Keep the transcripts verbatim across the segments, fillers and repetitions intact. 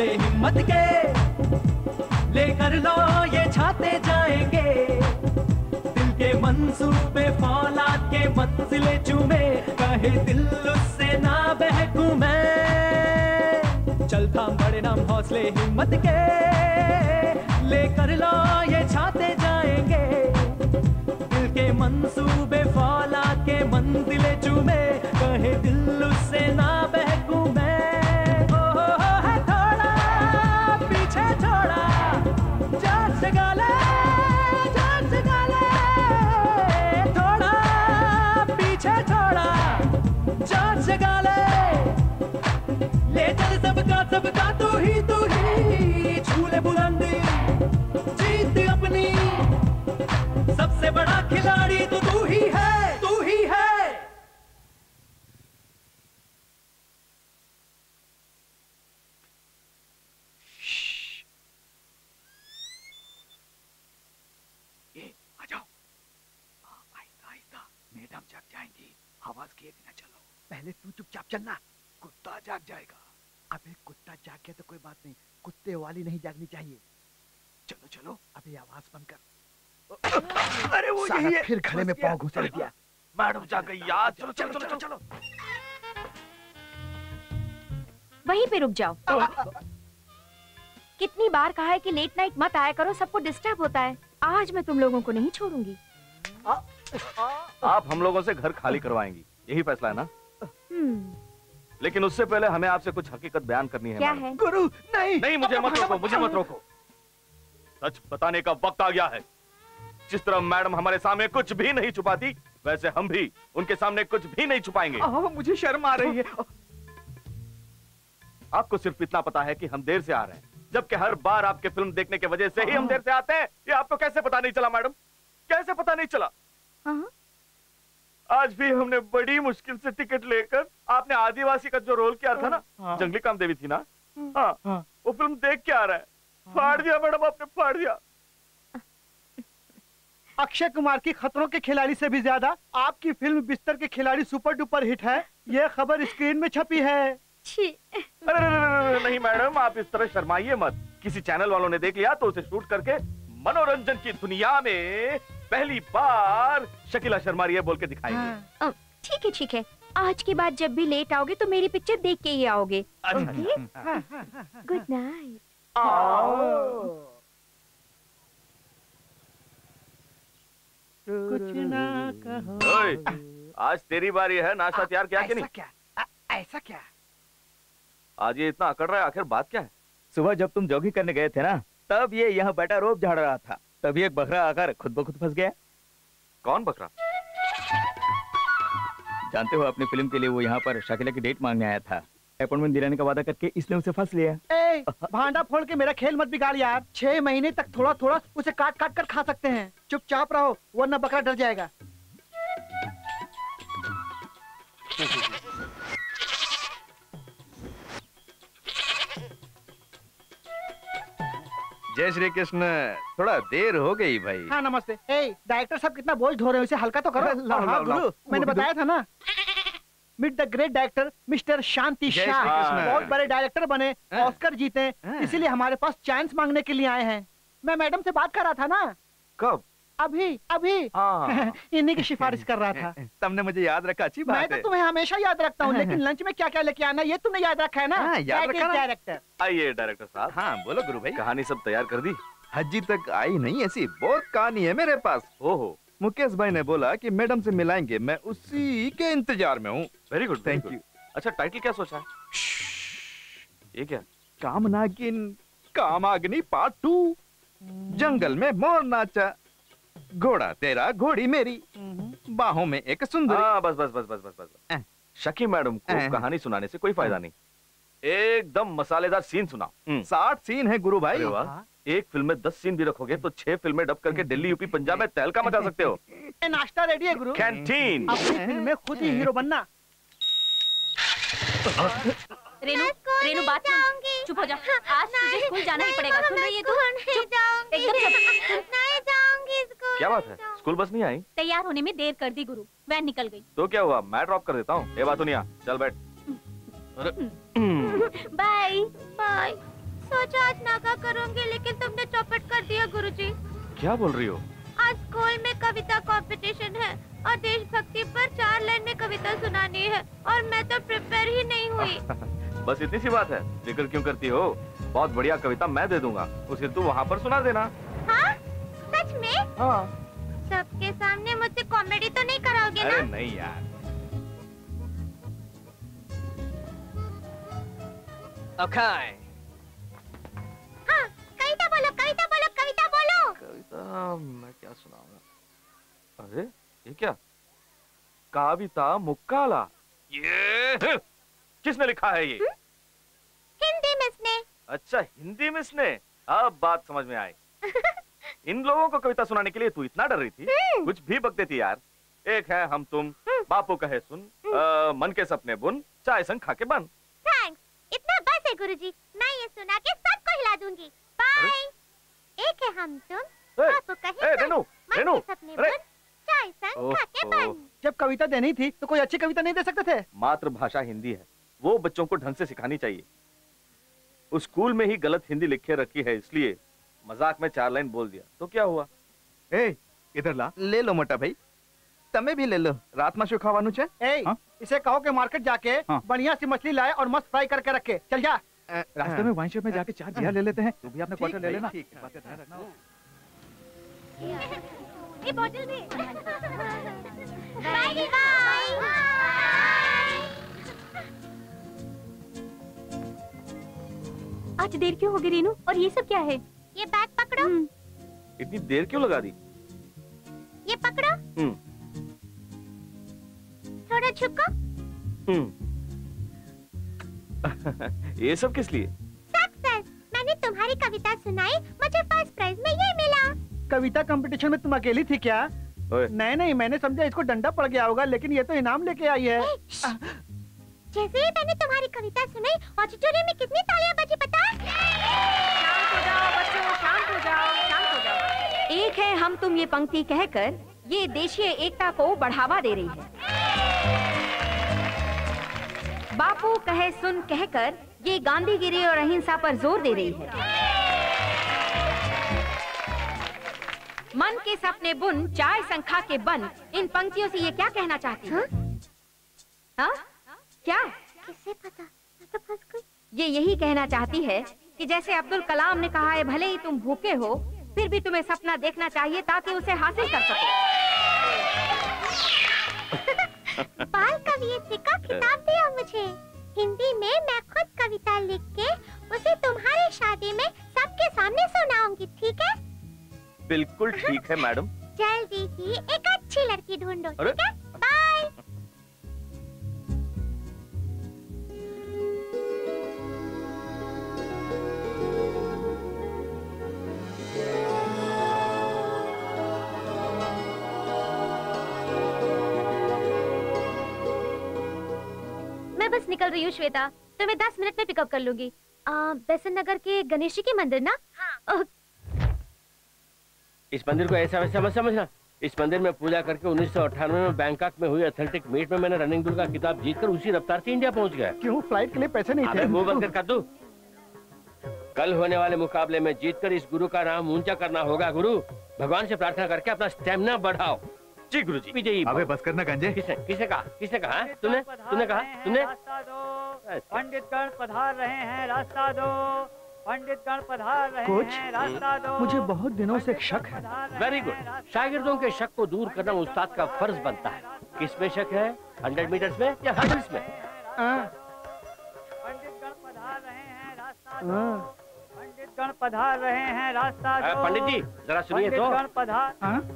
हौसले हिम्मत के, लेकर लो ये छाते जाएंगे, दिल के मंसूबे फौलाद के मंजिले चूमे, कहे दिल उससे ना बहकूं मैं। चल थाम बड़े नाम हौसले हिम्मत के, लेकर लो ये छाते जाएंगे, दिल के मंसूबे फौलाद के मंजिले चूमे, कहे दिल उससे ना बहकूं मैं। ओ है थोड़ा पीछे छोड़ा, जान से गाले जान से गाले, थोड़ा पीछे छोड़ा जान से गाले, ले चल सबका सबका तू ही तू ही, झूले बुलंदी जीत अपनी, सबसे बड़ा खिलाड़ी तो तू ही है तू ही है। ये आ जाओ, आहिस्ता आहिस्ता, मैडम जाग जाएंगी, आवाज किए बिना चलो। पहले तू चुपचाप चलना, कुत्ता जाग जाएगा। अबे कुत्ता जाग गया तो कोई बात नहीं, कुत्ते वाली नहीं जागनी चाहिए। चलो चलो, अभी आवाज बंद कर। अरे वो यही है, फिर गले में पाँव घुसा दिया। मैडम जाग गई यार, चलो चलो चलो चलो। वहीं पे रुक जाओ। कितनी बार कहा है कि लेट नाइट मत आया करो, सबको डिस्टर्ब होता है। आज मैं तुम लोगों को नहीं छोड़ूंगी। आप हम लोगों से घर खाली करवाएंगी, यही फैसला है ना? लेकिन उससे पहले हमें आपसे कुछ हकीकत बयान करनी है। क्या है? गुरु नहीं नहीं, मुझे मत रोको, मुझे मत रोको। सच बताने का वक्त आ गया है। जिस तरह मैडम हमारे सामने कुछ भी नहीं छुपाती, वैसे हम भी उनके सामने कुछ भी नहीं छुपाएंगे। आ, मुझे शर्म आ रही है। आपको सिर्फ इतना पता है कि हम देर से आ रहे हैं, जबकि हर बार आपके फिल्म देखने की वजह से ही हम देर से आते हैं। ये आपको कैसे पता नहीं चला मैडम? कैसे पता नहीं चला? आज भी हमने बड़ी मुश्किल से टिकट लेकर, आपने आदिवासी का जो रोल किया था ना, जंगली कामदेवी थी ना, हाँ, वो फिल्म देख के आ रहा है। फाड़ दिया मैडम, आपने फाड़ दिया। अक्षय कुमार की खतरों के खिलाड़ी से भी ज्यादा आपकी फिल्म बिस्तर के खिलाड़ी सुपर डुपर हिट है, ये खबर स्क्रीन में छपी है। अरे नहीं मैडम, आप इस तरह शर्माइए मत। किसी चैनल वालों ने देख लिया तो उसे शूट करके मनोरंजन की दुनिया में पहली बार शकीला शर्मा रही है बोल के दिखाएंगे। ठीक है ठीक है, आज के बाद जब भी लेट आओगे तो मेरी पिक्चर देख के ही आओगे। Good night. कुछ ना कहो। ओए, आज तेरी बारी है, नाश्ता तैयार किया कि नहीं? क्या? आ, ऐसा क्या? आज ये इतना अकड़ रहा है, आखिर बात क्या है? सुबह जब तुम जॉगिंग करने गए थे ना, तब ये यहाँ बैठा रोप झाड़ रहा था, तभी एक बकरा आकर खुद ब खुद फंस गया। कौन बकरा? जानते हो, अपनी फिल्म के लिए वो यहाँ पर शकीला की डेट मांगने आया था, अपॉइंटमेंट दिलाने का वादा करके इसने उसे फंस लिया। ए, भांडा फोड़ के मेरा खेल मत बिगाड़ यार। छह महीने तक थोड़ा थोड़ा उसे काट काट कर खा सकते हैं। चुपचाप रहो वरना बकरा डर जाएगा। जय श्री कृष्ण। थोड़ा देर हो गई भाई। हाँ नमस्ते। ए, डायरेक्टर साहब कितना बोझ ढो रहे हो, इसे हल्का तो करो। लाओ, हाँ लाओ, गुरु, लाओ। मैंने बताया था ना, meet the great director mister Shanti Jay Shri Shah. Krishna. बहुत बड़े डायरेक्टर बने, ऑस्कर जीते, इसीलिए हमारे पास चांस मांगने के लिए आए हैं। मैं मैडम से बात कर रहा था ना। कब? अभी अभी इन्हीं की सिफारिश कर रहा था। तुमने मुझे याद रखा, अच्छी बात मैं है। तो तुम्हें हमेशा याद रखता हूँ, लेकिन लंच में क्या क्या लेके आना ये तुमने याद रखा है ना। हाँ, याद रखा ना। डायरेक्टर। आइए डायरेक्टर साहब। हाँ बोलो गुरु भाई। कहानी सब तैयार कर दी? हज्जी तक आई नहीं, ऐसी बहुत कहानी है मेरे पास। ओहो। मुकेश भाई ने बोला कि मैडम से मिलाएंगे, मैं उसी के इंतजार में हूँ। Very good, thank you. अच्छा टाइटल क्या सोचा है? ये क्या? कामनागिन कामाग्नि पार्ट टू। जंगल में मोर नाचा, घोड़ा तेरा घोड़ी मेरी, बाहों में एक सुंदरी। हाँ बस बस बस बस बस बस। शकी मैडम को कहानी सुनाने से कोई फायदा नहीं, एकदम मसालेदार सीन सुनाओ। साठ सीन है गुरु भाई। एक फिल्म में दस सीन भी रखोगे तो छह फिल्में डब करके दिल्ली यूपी पंजाब में तहलका मचा सकते हो। नाश्ता रेडी है गुरु। कैंटीन। अपनी फिल्म में खुद ही हीरो बनना। रेनू, रेनू बात सुन, चुप हो जा। आज तुझे स्कूल जाना ही पड़ेगा, सुन रही है तू? चुप, एकदम चुप। नहीं जाऊंगी स्कूल। क्या बात है, स्कूल बस नहीं आई? तैयार होने में देर कर दी गुरु, वैन निकल गई। तो क्या हुआ, मैं ड्रॉप कर देता हूँ। ये बात सुनिया, चल बैठ। Bye bye. सोचा आज नागा करूँगी, लेकिन तुमने चौपट कर दिया गुरुजी। क्या बोल रही हो? आज स्कूल में कविता कंपटीशन है और देशभक्ति पर चार लाइन में कविता सुनानी है और मैं तो प्रिपेयर ही नहीं हुई। बस इतनी सी बात है, फिक्र क्यों करती हो? बहुत बढ़िया कविता मैं दे दूंगा, उसे तू वहाँ पर सुना देना। हाँ? सच में? हाँ। सबके सामने मुझसे कॉमेडी तो नहीं कराओगे ना? अरे नहीं यार। ओके। हाँ, कविता बोलो, कविता बोलो, कविता बोलो। कविता मैं क्या सुनाऊंगा? अरे ये क्या? कविता मुक्काला। ये किसने लिखा है ये? हुँ? हिंदी में इसने। अच्छा हिंदी में इसने, अब बात समझ में आई। इन लोगों को कविता सुनाने के लिए तू इतना डर रही थी? कुछ भी बक देती यार। एक है हम तुम, बापू कहे सुन, आ, मन के सपने बुन, चाय संग खा के बन। थैंक्स, इतना बस है गुरुजी, मैं ये सुना के सबको हिला दूंगी। बाय। एक है हम तुम, बापू कहे सुन, मन के सपने बुन, चाय संग खा के बन। जब कविता देनी थी तो कोई अच्छी कविता नहीं दे सकते थे? मातृभाषा हिंदी है, वो बच्चों को ढंग से सिखानी चाहिए। उस स्कूल में ही गलत हिंदी लिखे रखी है, इसलिए मजाक में चार लाइन बोल दिया तो क्या हुआ? ए इधर ला, ले लो मोटा भाई, तमे भी ले लो। रात में शू खावानु छे? ए, हाँ? इसे कहो कि मार्केट जाके हाँ? बढ़िया सी मछली लाए और मस्त फ्राई करके रखे। चल जा। रास्ते में वाइन शॉप में जाके चार बियर ले लेते हैं। तू भी अपने क्वार्टर ले लेना। ठीक है। बात का ध्यान रखना। ये बोतल दे। Bye bye. आज देर क्यों हो गई रीनू? और ये सब क्या है? ये बैग पकड़ो। इतनी देर क्यों लगा दी? ये पकड़ो। हम्म। थोड़ा झुको। हम्म। ये सब किस लिए? सक्सेस, मैंने तुम्हारी कविता सुनाई, मुझे फर्स्ट प्राइज में ये मिला। कविता कंपटीशन में तुम अकेली थी क्या? नहीं नहीं, मैंने समझा इसको डंडा पड़ गया होगा, लेकिन ये तो इनाम लेके आई है। जैसे ही मैंने तुम्हारी कविता सुनी, ऑडिटोरियम में कितनी तालियां बजी पता? शांत हो जाओ बच्चों, शांत हो जाओ, शांत हो जाओ। एक है हम तुम ये पंक्ति कहकर ये देशीय एकता को बढ़ावा दे रही है। बापू कहे सुन कहकर ये गांधीगिरी और अहिंसा पर जोर दे रही है। मन के सपने बुन, चाय संखा के बन, इन पंक्तियों से ये क्या कहना चाहती है? हाँ? क्या? किसे पता? मैं तो फंस गई। ये यही कहना चाहती है कि जैसे अब्दुल कलाम ने कहा है, भले ही तुम भूखे हो फिर भी तुम्हें सपना देखना चाहिए ताकि उसे हासिल कर सको। बाल कवियत्री का खिताब दिया मुझे। हिंदी में मैं खुद कविता लिख के उसे तुम्हारी शादी में सबके सामने सुनाऊंगी, ठीक है? बिल्कुल ठीक है मैडम। जल्दी ही एक अच्छी लड़की ढूंढो, ठीक है? बाय। मैं बस निकल रही हूँ श्वेता, तुम्हें दस मिनट में पिकअप कर लूंगी। बेसन नगर के गणेश जी के मंदिर ना? हाँ। इस मंदिर को ऐसा वैसा मत समझना। इस मंदिर में पूजा करके उन्नीस सौ अट्ठानवे में बैंकॉक में हुई एथलेटिक मीट में मैंने रनिंग दूर का खिताब जीतकर उसी रफ्तार से इंडिया पहुंच गया। क्यों? फ्लाइट के लिए पैसे नहीं थे? मुंह बंद कर दूं। कल होने वाले मुकाबले में जीतकर इस गुरु का नाम ऊंचा करना होगा। गुरु, भगवान से प्रार्थना करके अपना स्टेमिना बढ़ाओ। जी गुरुजी। विजयी। अबे बस करना गंजे। किसने किसने कहा? किसने कहा? तूने तूने कहा? तूने? पंडितगण पधार रहे हैं, रास्ता दो। पंडितगण पधार रहे कोच, हैं, रास्ता दो। मुझे बहुत दिनों से एक शक है। Very good. शागिर्दों के शक को दूर करना उस्ताद का फर्ज बनता है। किस में शक है? हंड्रेड मीटर्स में या हर्डल्स में? पंडितगण पधार रहे हैं, रास्ता दो। पंडितगण पधार रहे हैं, रास्ता दो। पंडित जी जरा सुनिए तो। पंडितगण पधार।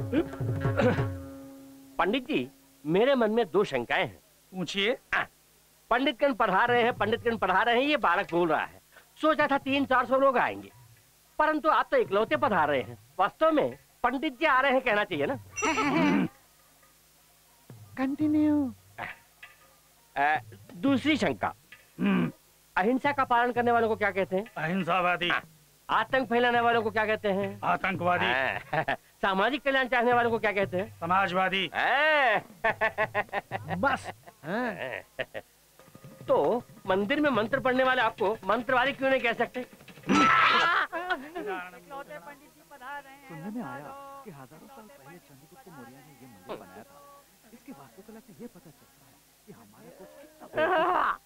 पंडित जी, मेरे मन में दो शंकाएं हैं। पूछिए। पंडितगण पढ़ा रहे हैं, पंडितगण पढ़ा रहे हैं, ये बालक बोल रहा है। सोचा था तीन चार सौ लोग आएंगे, परंतु आप तो इकलौते पढ़ा रहे हैं। वास्तव में पंडित जी आ रहे हैं कहना चाहिए ना। कंटिन्यू। दूसरी शंका, अहिंसा का पालन करने वालों को क्या कहते हैं? अहिंसावादी। आतंक फैलाने वालों को क्या कहते हैं? आतंकवादी। सामाजिक कल्याण चाहने वालों को क्या कहते हैं? समाजवादी। बस। तो मंदिर में मंत्र पढ़ने वाले आपको मंत्रवादी क्यों नहीं कह सकते? इकलौते पंडित जी पधार रहे हैं। सुनने में आया कि हजारों साल पहले चंद्रगुप्त मौर्य ने ये मंदिर बनाया था। इसकी वास्तुकला से ये पता चलता है कि हमारा कुछ कितना